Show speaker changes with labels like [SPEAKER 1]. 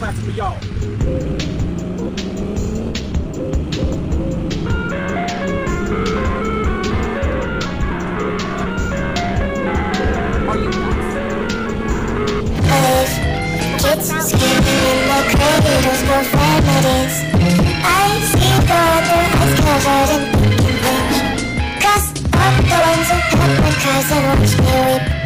[SPEAKER 1] classic for y'all.
[SPEAKER 2] Kids screaming in the cradles, no families. I see God, their eyes covered in pink and bleach. Cause I'm the ones who help my cousin watch me weep.